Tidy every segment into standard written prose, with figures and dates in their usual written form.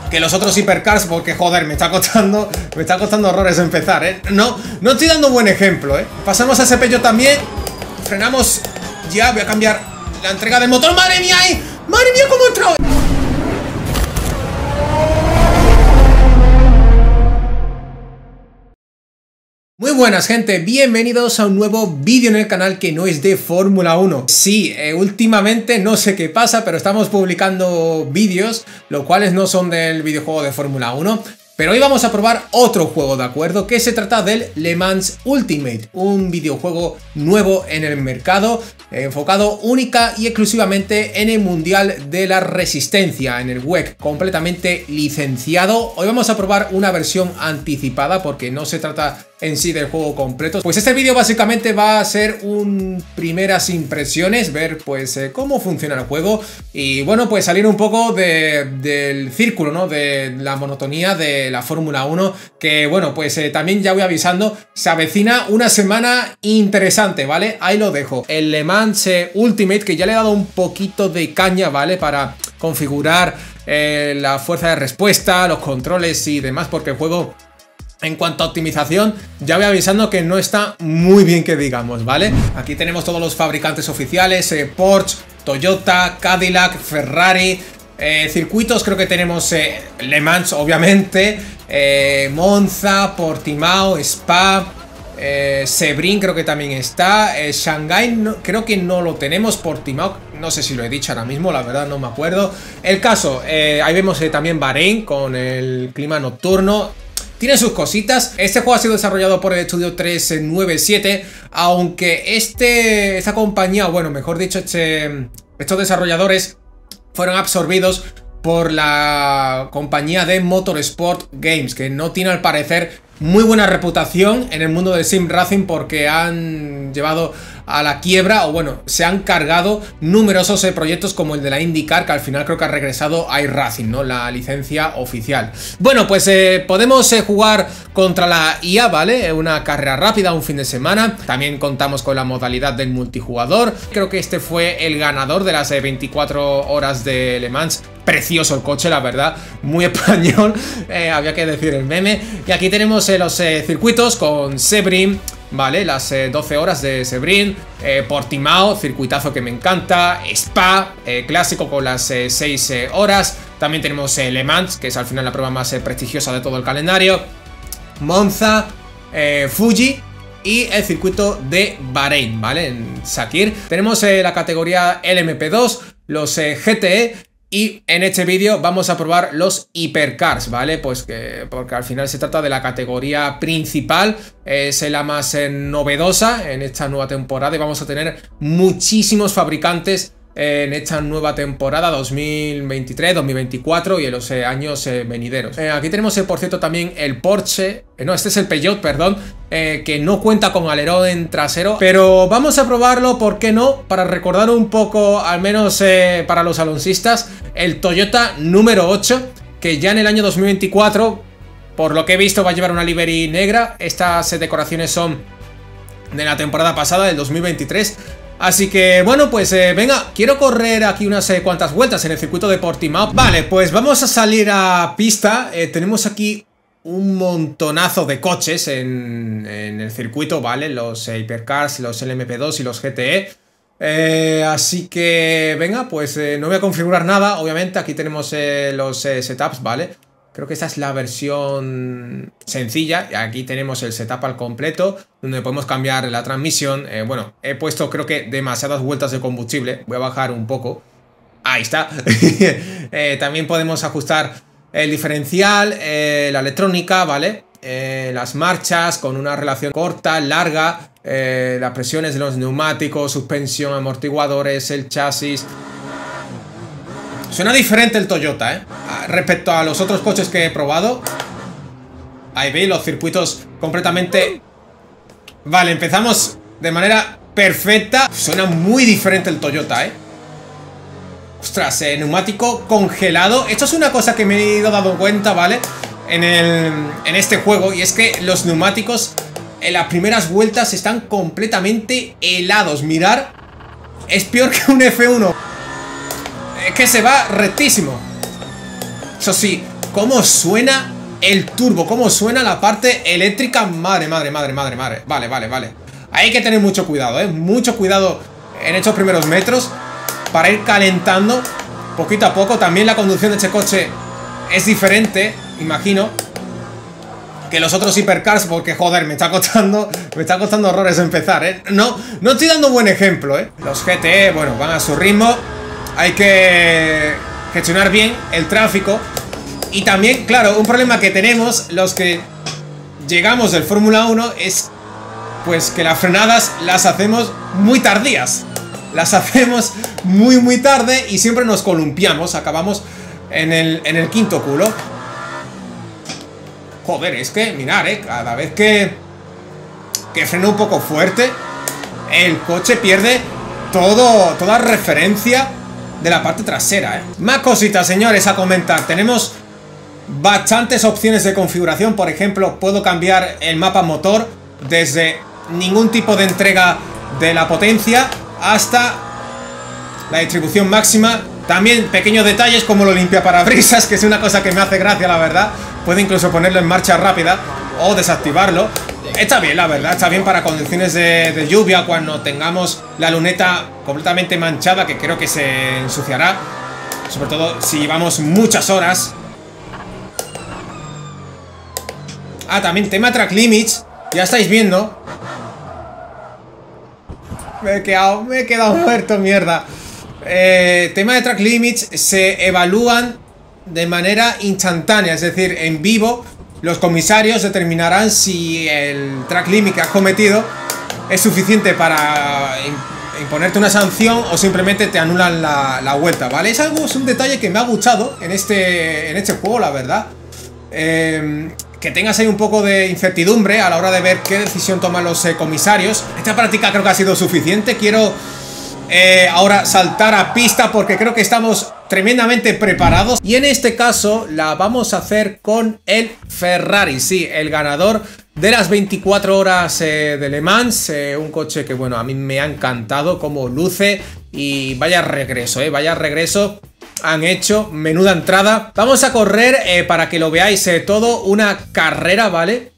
que los otros hipercars, porque joder, me está costando horrores empezar, no estoy dando un buen ejemplo, Pasamos a ese Peugeot también. Frenamos. Ya, voy a cambiar la entrega del motor. ¡Madre mía! ¡Madre mía, cómo entró! Muy buenas, gente, bienvenidos a un nuevo vídeo en el canal que no es de Fórmula 1. Sí, últimamente no sé qué pasa, pero estamos publicando vídeos, los cuales no son del videojuego de Fórmula 1. Pero hoy vamos a probar otro juego, ¿de acuerdo? Que se trata del Le Mans Ultimate, un videojuego nuevo en el mercado, enfocado única y exclusivamente en el Mundial de la Resistencia, en el WEC, completamente licenciado. Hoy vamos a probar una versión anticipada porque no se trata en sí del juego completo. Pues este vídeo básicamente va a ser un primeras impresiones, ver pues cómo funciona el juego y bueno, pues salir un poco del círculo, ¿no? De la monotonía de la Fórmula 1, que bueno, pues también ya voy avisando, se avecina una semana interesante, ¿vale? Ahí lo dejo. El Le Mans Ultimate, que ya le he dado un poquito de caña, ¿vale? Para configurar la fuerza de respuesta, los controles y demás, porque el juego, en cuanto a optimización, ya voy avisando que no está muy bien, que digamos, ¿vale? Aquí tenemos todos los fabricantes oficiales, Porsche, Toyota, Cadillac, Ferrari, circuitos creo que tenemos Le Mans, obviamente, Monza, Portimao, Spa, Sebring creo que también está, Shanghái creo que no lo tenemos, Portimao no sé si lo he dicho ahora mismo, la verdad no me acuerdo. El caso, ahí vemos también Bahrein con el clima nocturno. Tiene sus cositas. Este juego ha sido desarrollado por el estudio 397, aunque esta compañía, bueno, mejor dicho, estos desarrolladores fueron absorbidos por la compañía de Motorsport Games, que no tiene al parecer muy buena reputación en el mundo del sim racing porque han llevado a la quiebra, o bueno, se han cargado numerosos proyectos como el de la IndyCar, que al final creo que ha regresado a iRacing, ¿no? La licencia oficial. Bueno, pues podemos jugar contra la IA, ¿vale? Una carrera rápida, un fin de semana. También contamos con la modalidad del multijugador. Creo que este fue el ganador de las 24 horas de Le Mans. Precioso el coche, la verdad, muy español, había que decir el meme. Y aquí tenemos los circuitos con Sebring, vale, las 12 horas de Sebring, Portimao, circuitazo que me encanta, Spa, clásico con las 6 horas. También tenemos Le Mans, que es al final la prueba más prestigiosa de todo el calendario, Monza, Fuji y el circuito de Bahrein, ¿vale? En Sakir. Tenemos la categoría LMP2, los GTE. Y en este vídeo vamos a probar los hipercars, ¿vale? Pues porque al final se trata de la categoría principal, es la más novedosa en esta nueva temporada y vamos a tener muchísimos fabricantes en esta nueva temporada 2023, 2024 y en los años venideros. Aquí tenemos, por cierto, también el Porsche, no, este es el Peugeot, perdón, que no cuenta con alerón trasero, pero vamos a probarlo, ¿por qué no? Para recordar un poco, al menos para los alonsistas, el Toyota número 8, que ya en el año 2024, por lo que he visto, va a llevar una livery negra. Estas decoraciones son de la temporada pasada, del 2023. Así que, bueno, pues venga, quiero correr aquí unas cuantas vueltas en el circuito de Portimao. Vale, pues vamos a salir a pista. Tenemos aquí un montonazo de coches en el circuito, ¿vale? Los hipercars, los LMP2 y los GTE. Así que, venga, pues no voy a configurar nada, obviamente. Aquí tenemos los setups, ¿vale? Creo que esta es la versión sencilla. Aquí tenemos el setup al completo, donde podemos cambiar la transmisión. Bueno, he puesto creo que demasiadas vueltas de combustible. Voy a bajar un poco. Ahí está. También podemos ajustar el diferencial, la electrónica, ¿vale? Las marchas con una relación corta, larga, las presiones de los neumáticos, suspensión, amortiguadores, el chasis. Suena diferente el Toyota, respecto a los otros coches que he probado. Ahí veis los circuitos completamente. Vale, empezamos de manera perfecta. Suena muy diferente el Toyota, Ostras, neumático congelado. Esto es una cosa que me he ido dando cuenta, ¿vale? En este juego. Y es que los neumáticos en las primeras vueltas están completamente helados. Mirar, es peor que un F1. Es que se va rectísimo. Eso sí, cómo suena el turbo, cómo suena la parte eléctrica. Madre. Vale. Hay que tener mucho cuidado, mucho cuidado en estos primeros metros para ir calentando poquito a poco. También la conducción de este coche es diferente, imagino, que los otros hipercars, porque joder, me está costando horrores empezar, No estoy dando un buen ejemplo, Los GTE, bueno, van a su ritmo. Hay que gestionar bien el tráfico. Y también, claro, un problema que tenemos los que llegamos del Fórmula 1 es pues que las frenadas las hacemos muy tardías. Las hacemos muy tarde y siempre nos columpiamos. Acabamos en el quinto culo. Joder, es que, mirad, cada vez que freno un poco fuerte, el coche pierde toda referencia de la parte trasera, Más cositas, señores, a comentar. Tenemos bastantes opciones de configuración. Por ejemplo, puedo cambiar el mapa motor desde ningún tipo de entrega de la potencia hasta la distribución máxima. También pequeños detalles como lo limpiaparabrisas, que es una cosa que me hace gracia, la verdad. Puedo incluso ponerlo en marcha rápida o desactivarlo. Está bien, la verdad, está bien para condiciones de lluvia, cuando tengamos la luneta completamente manchada, que creo que se ensuciará, sobre todo si llevamos muchas horas. También tema track limits, ya estáis viendo. Me he quedado muerto, mierda. Tema de track limits se evalúan de manera instantánea, es decir, en vivo. Los comisarios determinarán si el track limit que has cometido es suficiente para imponerte una sanción o simplemente te anulan la vuelta, ¿vale? Es un detalle que me ha gustado en este juego, la verdad. Que tengas ahí un poco de incertidumbre a la hora de ver qué decisión toman los comisarios. Esta práctica creo que ha sido suficiente. Quiero ahora saltar a pista porque creo que estamos tremendamente preparados. Y en este caso la vamos a hacer con el Ferrari, sí, el ganador de las 24 horas de Le Mans. Un coche que, bueno, a mí me ha encantado cómo luce. Y vaya regreso, vaya regreso han hecho, menuda entrada. Vamos a correr, para que lo veáis todo, una carrera, ¿vale?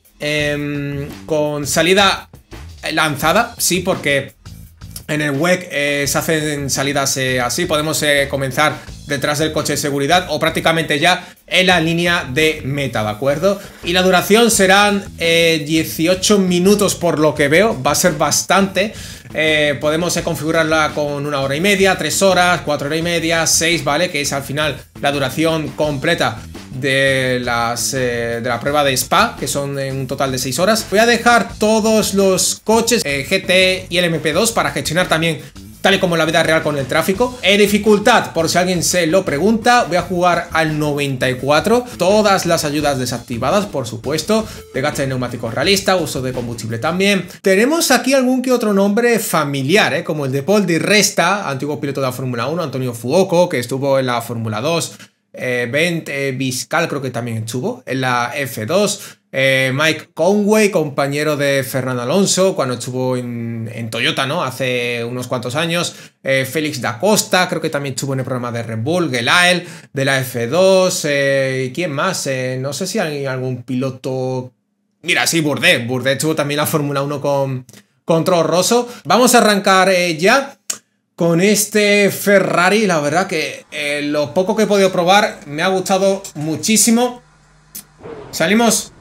Con salida lanzada, sí, porque en el WEC se hacen salidas así. Podemos comenzar detrás del coche de seguridad o prácticamente ya en la línea de meta, ¿de acuerdo? Y la duración serán 18 minutos por lo que veo, va a ser bastante. Podemos configurarla con 1 hora y media, 3 horas, 4 horas y media, 6, ¿vale? Que es al final la duración completa de la prueba de Spa, que son en un total de 6 horas. Voy a dejar todos los coches GT y el MP2 para gestionar también tal y como en la vida real con el tráfico. Dificultad, por si alguien se lo pregunta, voy a jugar al 94. Todas las ayudas desactivadas, por supuesto. Desgaste de neumáticos realista, uso de combustible también. Tenemos aquí algún que otro nombre familiar, como el de Paul Di Resta, antiguo piloto de la Fórmula 1, Antonio Fuoco, que estuvo en la Fórmula 2, Bent Biscal creo que también estuvo en la F2, Mike Conway, compañero de Fernando Alonso cuando estuvo en Toyota, ¿no? Hace unos cuantos años. Félix da Costa, creo que también estuvo en el programa de Red Bull. Gelael, de la F2. ¿Y quién más? No sé si hay algún piloto. Mira, sí, Bourdais estuvo también en la Fórmula 1 con Toro Rosso. Vamos a arrancar ya con este Ferrari. La verdad que lo poco que he podido probar me ha gustado muchísimo. Salimos.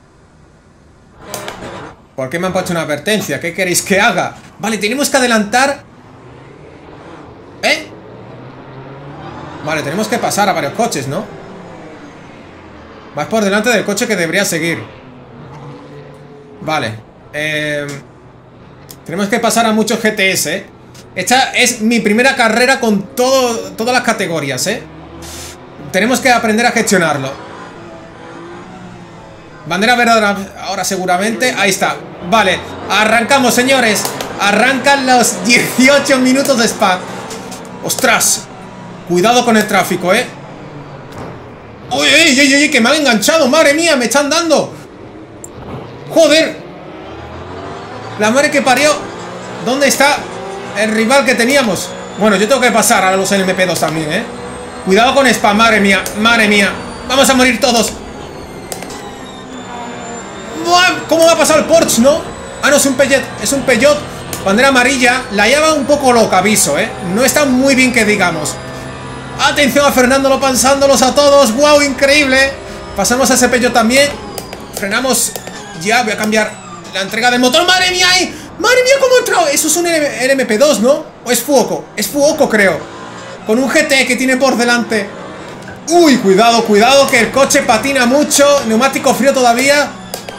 ¿Por qué me han puesto una advertencia? ¿Qué queréis que haga? Vale, tenemos que adelantar. Vale, tenemos que pasar a varios coches, ¿no? Vas por delante del coche que debería seguir. Vale. Tenemos que pasar a muchos GTS, Esta es mi primera carrera con todas las categorías, Tenemos que aprender a gestionarlo. Bandera verde ahora seguramente. Ahí está. Vale, arrancamos, señores. Arrancan los 18 minutos de Spa. ¡Ostras! Cuidado con el tráfico, ¡Uy, que me han enganchado! ¡Madre mía, me están dando! ¡Joder! La madre que parió. ¿Dónde está el rival que teníamos? Bueno, yo tengo que pasar a los MP2 también, Cuidado con Spa, madre mía. Madre mía. Vamos a morir todos. ¿Cómo va a pasar el Porsche, no? Ah, no, es un Peugeot. Es un Peugeot. Bandera amarilla. La lleva un poco loca, aviso, No está muy bien que digamos. Atención a Fernando, pasándolos a todos. ¡Wow! Increíble. Pasamos a ese Peugeot también. Frenamos. Ya, voy a cambiar la entrega del motor. ¡Madre mía! ¡Madre mía, cómo entró! Eso es un LMP2, ¿no? ¿O es Fuoco? Es Fuoco, creo. Con un GT que tiene por delante. Uy, cuidado, cuidado, que el coche patina mucho. Neumático frío todavía.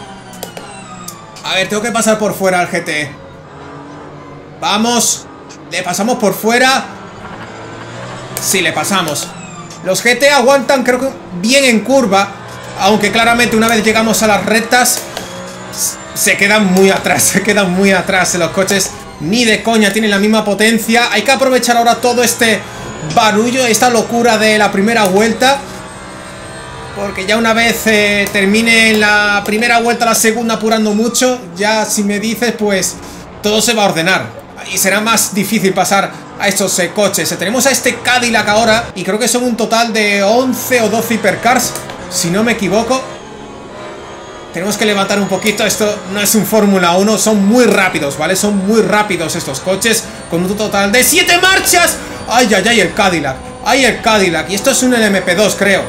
A ver, tengo que pasar por fuera al GT. Vamos. Le pasamos por fuera. Sí, le pasamos. Los GT aguantan, creo que bien en curva. Aunque claramente una vez llegamos a las rectas se quedan muy atrás. Se quedan muy atrás. Los coches ni de coña tienen la misma potencia. Hay que aprovechar ahora todo este barullo, esta locura de la primera vuelta. Porque ya una vez termine la primera vuelta, la segunda apurando mucho, ya si me dices, pues todo se va a ordenar. Y será más difícil pasar a estos coches. Tenemos a este Cadillac ahora. Y creo que son un total de 11 o 12 hipercars, si no me equivoco. Tenemos que levantar un poquito. Esto no es un Fórmula 1. Son muy rápidos, ¿vale? Son muy rápidos estos coches. Con un total de 7 marchas. ¡Ay, ay, ay! El Cadillac. ¡Ay, el Cadillac! Y esto es un LMP2, creo.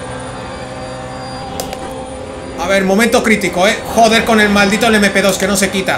A ver, momento crítico, Joder con el maldito LMP2 que no se quita.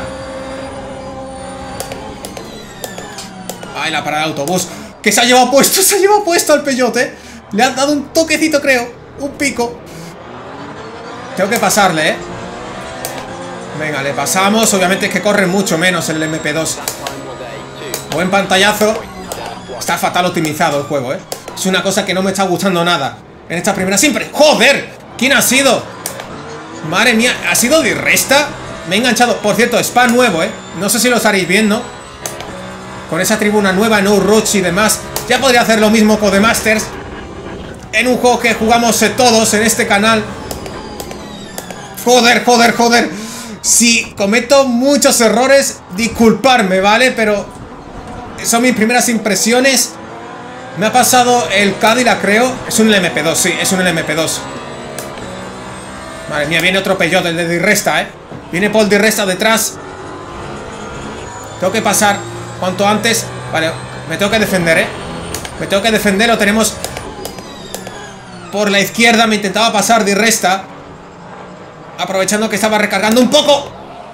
Ay, la parada de autobús. Que se ha llevado puesto, se ha llevado puesto al Peugeot, Le han dado un toquecito, creo. Un pico. Tengo que pasarle, Venga, le pasamos. Obviamente es que corre mucho menos el MP2. Buen pantallazo. Está fatal optimizado el juego, Es una cosa que no me está gustando nada en esta primera siempre. ¡Joder! ¿Quién ha sido? Madre mía, ¿ha sido de resta? Me he enganchado. Por cierto, spa nuevo, No sé si lo estaréis viendo. Con esa tribuna nueva, no rush y demás. Ya podría hacer lo mismo con The Masters. En un juego que jugamos todos en este canal. Joder, joder, joder. Si cometo muchos errores, disculparme, ¿vale? Pero son mis primeras impresiones. Me ha pasado el Cadillac, creo. Es un LMP2, sí, es un LMP2. Madre mía, viene otro Peugeot, el de Di Resta, Viene Paul Di Resta detrás. Tengo que pasar cuanto antes. Vale, me tengo que defender, Me tengo que defender, lo tenemos por la izquierda. Me intentaba pasar Di Resta, aprovechando que estaba recargando un poco.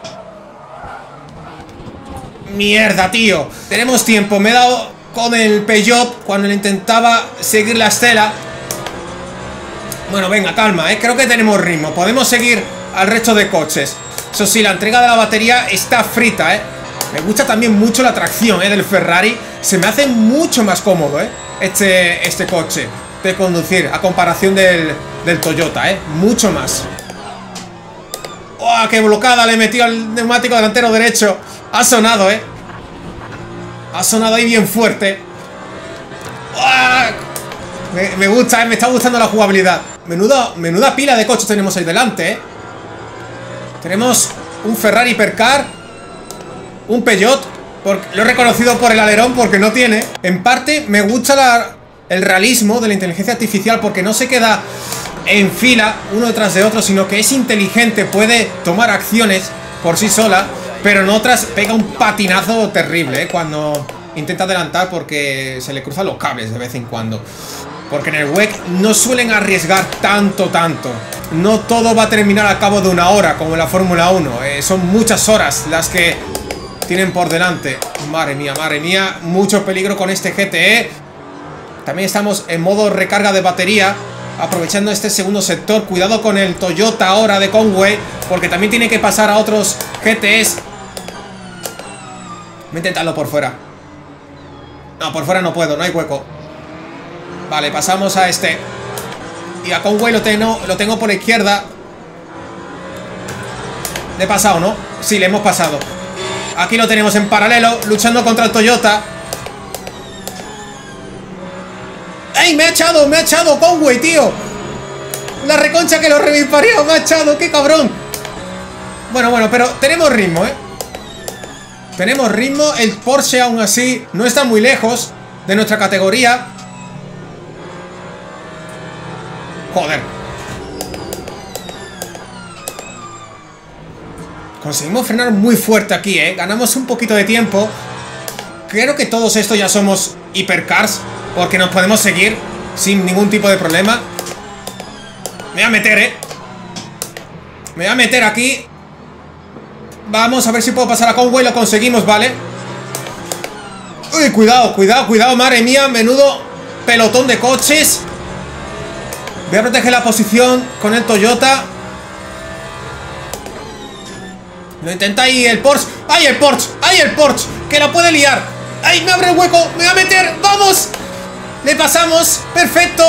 Mierda, tío. Tenemos tiempo, me he dado con el Peugeot cuando le intentaba seguir la estela. Bueno, venga, calma, creo que tenemos ritmo. Podemos seguir al resto de coches. Eso sí, la entrega de la batería está frita, Me gusta también mucho la tracción, del Ferrari. Se me hace mucho más cómodo, este coche de conducir a comparación del Toyota, mucho más. ¡Oh, qué blocada! Le he metido al neumático delantero derecho. Ha sonado, Ha sonado ahí bien fuerte. ¡Oh! Me gusta, me está gustando la jugabilidad. Menuda pila de coches tenemos ahí delante, Tenemos un Ferrari Hipercar, un Peugeot. Lo he reconocido por el alerón porque no tiene. En parte me gusta el realismo de la inteligencia artificial, porque no se queda en fila uno detrás de otro, sino que es inteligente, puede tomar acciones por sí sola, pero en otras pega un patinazo terrible, cuando intenta adelantar, porque se le cruzan los cables de vez en cuando. Porque en el WEC no suelen arriesgar tanto. No todo va a terminar a cabo de una hora, como en la Fórmula 1. Son muchas horas las que tienen por delante. Madre mía, mucho peligro con este GTE. También estamos en modo recarga de batería, aprovechando este segundo sector. Cuidado con el Toyota ahora de Conway, porque también tiene que pasar a otros GTEs. Voy a intentarlo por fuera. No, por fuera no puedo, no hay hueco. Vale, pasamos a este. Y a Conway lo tengo por la izquierda. Le he pasado, ¿no? Sí, le hemos pasado. Aquí lo tenemos en paralelo, luchando contra el Toyota. ¡Ey! Me ha echado Conway, tío. La reconcha que lo revisparió, me ha echado, qué cabrón. Bueno, pero tenemos ritmo, Tenemos ritmo. El Porsche aún así no está muy lejos de nuestra categoría. Joder. Conseguimos frenar muy fuerte aquí, ganamos un poquito de tiempo. Creo que todos estos ya somos hipercars, porque nos podemos seguir sin ningún tipo de problema. Me voy a meter, me voy a meter aquí. Vamos a ver si puedo pasar a Conway. Lo conseguimos, ¿vale? Uy, cuidado, cuidado, cuidado. Madre mía, menudo pelotón de coches. Voy a proteger la posición con el Toyota. Lo intenta ahí el Porsche. ¡Ay, el Porsche! ¡Ay, el Porsche! ¡Que la puede liar! ¡Ay, me abre el hueco! ¡Me voy a meter! ¡Vamos! ¡Le pasamos! ¡Perfecto!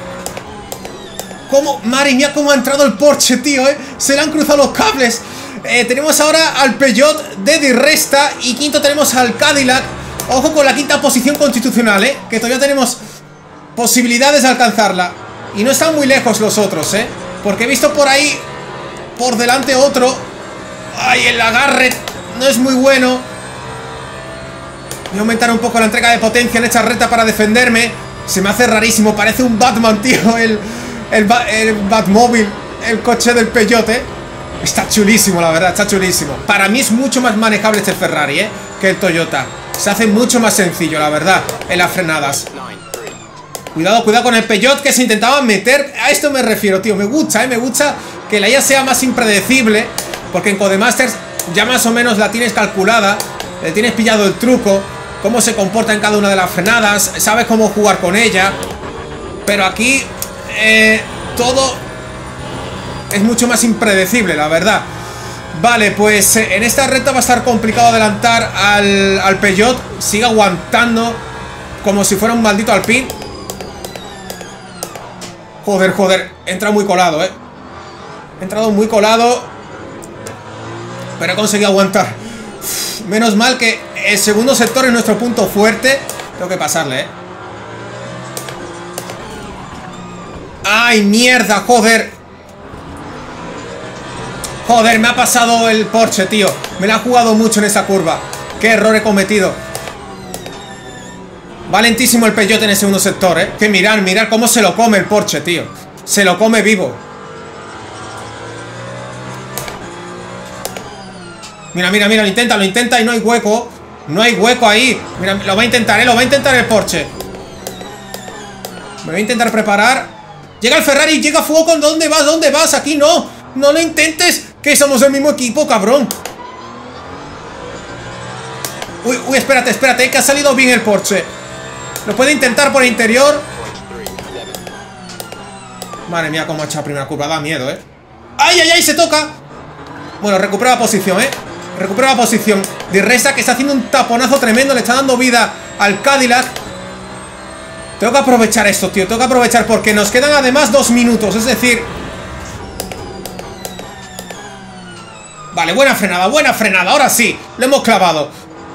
¿Cómo? Madre mía, cómo ha entrado el Porsche, tío, Se le han cruzado los cables. Tenemos ahora al Peugeot de Di Resta. Y quinto tenemos al Cadillac. Ojo con la quinta posición constitucional, que todavía tenemos posibilidades de alcanzarla. Y no están muy lejos los otros, porque he visto por ahí, por delante otro. ¡Ay, el agarre! No es muy bueno. Voy a aumentar un poco la entrega de potencia en esta recta para defenderme. Se me hace rarísimo, parece un Batman, tío. El Batmóvil, el coche del Peugeot, Está chulísimo, la verdad, está chulísimo. Para mí es mucho más manejable este Ferrari, que el Toyota. Se hace mucho más sencillo, la verdad, en las frenadas. Cuidado, cuidado con el Peugeot, que se intentaba meter. A esto me refiero, tío. Me gusta, me gusta que la IA sea más impredecible, porque en Codemasters ya más o menos la tienes calculada. Le tienes pillado el truco, cómo se comporta en cada una de las frenadas, sabes cómo jugar con ella. Pero aquí todo es mucho más impredecible, la verdad. Vale, pues en esta recta va a estar complicado adelantar al Peugeot. Sigue aguantando como si fuera un maldito Alpine. Joder, joder, he entrado muy colado, He entrado muy colado, pero he conseguido aguantar. Menos mal que el segundo sector es nuestro punto fuerte. Tengo que pasarle, ¡Ay, mierda! ¡Joder! Joder, me ha pasado el Porsche, tío. Me la ha jugado mucho en esa curva. ¡Qué error he cometido! Valentísimo el Peugeot en el segundo sector, Que mirad, mirad cómo se lo come el Porsche, tío. Se lo come vivo. Mira, mira, mira, lo intenta y no hay hueco. No hay hueco ahí. Mira, lo va a intentar, lo va a intentar el Porsche. Me voy a intentar preparar. Llega el Ferrari, llega Fuoco. ¿Dónde vas? ¿Dónde vas? Aquí no. No lo intentes, que somos el mismo equipo, cabrón. Uy, uy, espérate, espérate, que ha salido bien el Porsche. Lo puede intentar por el interior. Madre mía, cómo ha hecho la primera curva. Da miedo, ¡Ay, ay, ay! Se toca. Bueno, recupera la posición, Recupera la posición. Di Resta, que está haciendo un taponazo tremendo. Le está dando vida al Cadillac. Tengo que aprovechar esto, tío. Tengo que aprovechar porque nos quedan además 2 minutos. Es decir... Vale, buena frenada, buena frenada. Ahora sí, lo hemos clavado.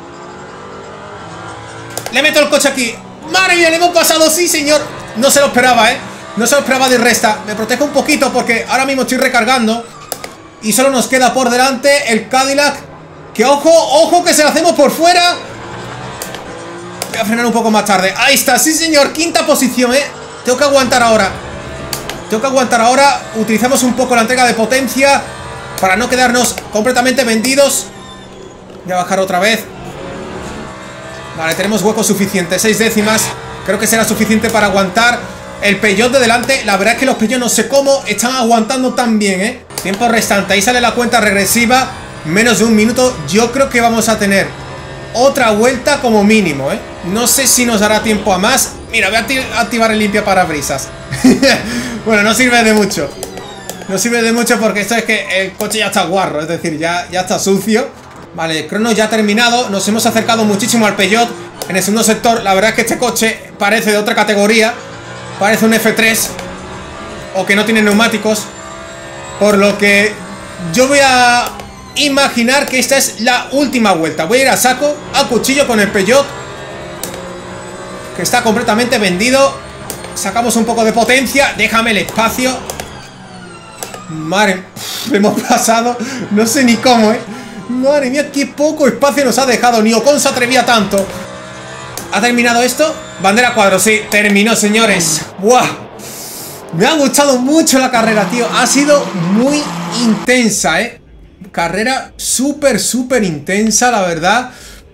Le meto el coche aquí. ¡Madre mía, le hemos pasado! ¡Sí, señor! No se lo esperaba, No se lo esperaba Di Resta. Me protejo un poquito porque ahora mismo estoy recargando. Y solo nos queda por delante el Cadillac. Que ojo, ojo, que se lo hacemos por fuera. Voy a frenar un poco más tarde. Ahí está, sí señor, quinta posición, Tengo que aguantar ahora. Tengo que aguantar ahora. Utilizamos un poco la entrega de potencia para no quedarnos completamente vendidos. Voy a bajar otra vez. Vale, tenemos hueco suficiente, 6 décimas. Creo que será suficiente para aguantar el Peugeot de delante. La verdad es que los Peugeot no sé cómo están aguantando tan bien, Tiempo restante, ahí sale la cuenta regresiva. Menos de 1 minuto. Yo creo que vamos a tener otra vuelta como mínimo, No sé si nos dará tiempo a más. Mira, voy a activar el limpia parabrisas. Bueno, no sirve de mucho. No sirve de mucho porque esto es que el coche ya está guarro. Es decir, ya está sucio. Vale, el crono ya ha terminado. Nos hemos acercado muchísimo al Peugeot en el segundo sector. La verdad es que este coche parece de otra categoría. Parece un F3 o que no tiene neumáticos. Por lo que yo voy a imaginar que esta es la última vuelta. Voy a ir a saco, a cuchillo con el Peugeot, que está completamente vendido. Sacamos un poco de potencia. Déjame el espacio. Madre, hemos pasado. No sé ni cómo, Madre mía, qué poco espacio nos ha dejado. Ni Ocon se atrevía tanto. ¿Ha terminado esto? Bandera cuadro, sí, terminó, señores. ¡Buah! Me ha gustado mucho la carrera, tío. Ha sido muy intensa, carrera súper intensa, la verdad.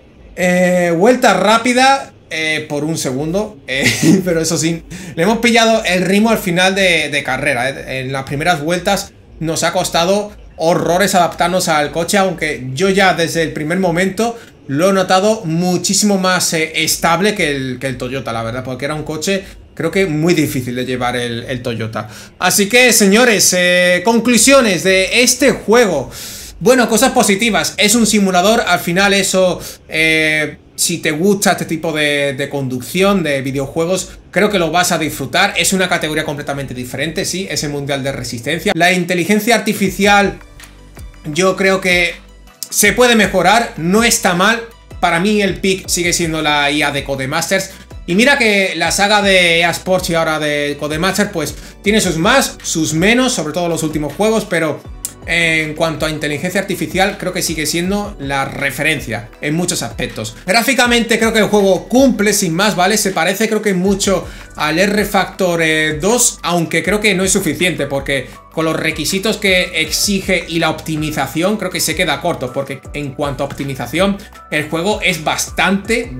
Vuelta rápida por un segundo, pero eso sí, le hemos pillado el ritmo al final de carrera. En las primeras vueltas nos ha costado horrores adaptarnos al coche, aunque yo ya desde el primer momento lo he notado muchísimo más estable que el Toyota, la verdad, porque era un coche, creo que muy difícil de llevar el Toyota. Así que, señores, conclusiones de este juego. Bueno, cosas positivas. Es un simulador, al final eso, si te gusta este tipo de conducción, de videojuegos, creo que lo vas a disfrutar. Es una categoría completamente diferente, sí, es el Mundial de Resistencia. La inteligencia artificial, yo creo que se puede mejorar, no está mal. Para mí el pick sigue siendo la IA de Codemasters. Y mira que la saga de EA Sports y ahora de Codemasters, pues tiene sus más, sus menos, sobre todo los últimos juegos, pero en cuanto a inteligencia artificial, creo que sigue siendo la referencia en muchos aspectos. Gráficamente creo que el juego cumple sin más, ¿vale? Se parece creo que mucho al R-Factor 2, aunque creo que no es suficiente, porque con los requisitos que exige y la optimización creo que se queda corto, porque en cuanto a optimización el juego es bastante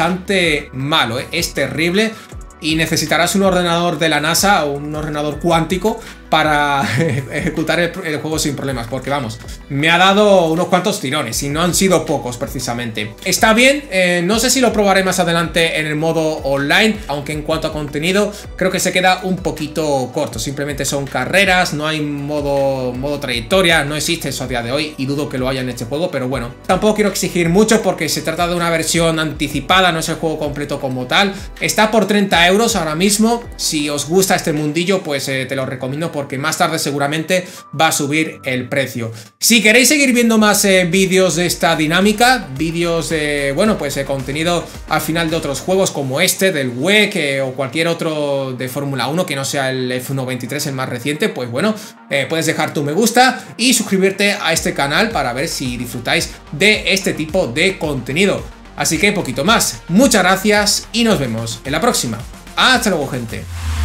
malo, ¿eh? Es terrible. Y necesitarás un ordenador de la NASA o un ordenador cuántico para ejecutar el juego sin problemas, porque vamos, me ha dado unos cuantos tirones y no han sido pocos precisamente. Está bien, no sé si lo probaré más adelante en el modo online, aunque en cuanto a contenido creo que se queda un poquito corto. Simplemente son carreras, no hay modo trayectoria, no existe eso a día de hoy y dudo que lo haya en este juego, pero bueno, tampoco quiero exigir mucho porque se trata de una versión anticipada, no es el juego completo como tal. Está por 30 euros ahora mismo. Si os gusta este mundillo, pues te lo recomiendo, porque más tarde seguramente va a subir el precio. Si queréis seguir viendo más vídeos de esta dinámica, vídeos de, bueno, pues contenido al final de otros juegos como este, del WEC o cualquier otro de Fórmula 1 que no sea el F1 23, el más reciente, pues bueno, puedes dejar tu me gusta y suscribirte a este canal para ver si disfrutáis de este tipo de contenido. Así que poquito más. Muchas gracias y nos vemos en la próxima. Hasta luego, gente.